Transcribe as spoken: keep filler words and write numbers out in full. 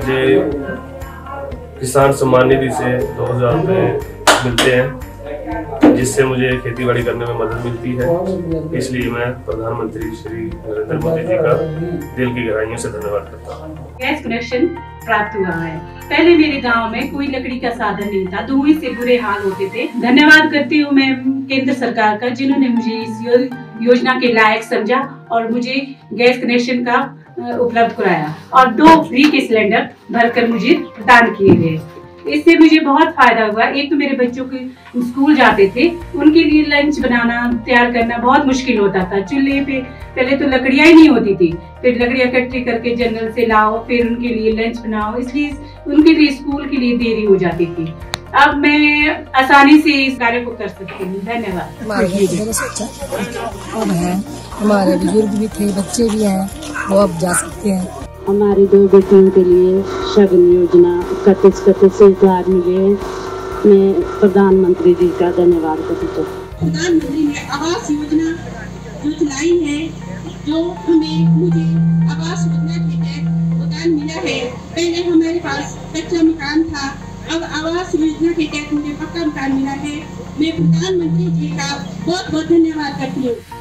मुझे किसान सम्मान निधि से दो हजार रुपये मिलते हैं, जिससे मुझे खेती बाड़ी करने में मदद मिलती है। इसलिए मैं प्रधानमंत्री श्री नरेंद्र मोदी जी का दिल की गहराइयों से धन्यवाद करता हूँ। गैस कनेक्शन प्राप्त हुआ है। पहले मेरे गांव में कोई लकड़ी का साधन नहीं था, धुएं से बुरे हाल होते थे। धन्यवाद करती हूँ मैं केंद्र सरकार का, जिन्होंने मुझे इस योजना के लायक समझा और मुझे गैस कनेक्शन का उपलब्ध कराया और दो फ्री के सिलेंडर भरकर मुझे प्रदान किए गए। इससे मुझे बहुत फायदा हुआ। एक तो मेरे बच्चों के स्कूल जाते थे, उनके लिए लंच बनाना तैयार करना बहुत मुश्किल होता था। चूल्हे पे पहले तो लकड़ियां ही नहीं होती थी, फिर लकड़ियां इकट्ठी करके जंगल से लाओ, फिर उनके लिए लंच बनाओ, इसलिए उनके लिए स्कूल के लिए देरी हो जाती थी। अब मैं आसानी से इस कार्य को कर सकती हूँ। धन्यवाद। अब है, हमारे बुजुर्ग भी थे, बच्चे भी हैं, वो अब जा सकते हैं। हमारी दो बेटियों के लिए शगन योजना इकतीस इकतीस हजार मिले। मैं प्रधानमंत्री जी का धन्यवाद करती हूँ। प्रधानमंत्री ने आवास योजना जो चलाई है, जो हमें मुझे आवास योजना के तहत मकान मिला है। पहले हमारे पास कच्चा मकान था, अब आवास योजना के तहत मुझे पक्का मकान मिला है। मैं प्रधानमंत्री जी का बहुत बहुत धन्यवाद करती हूँ।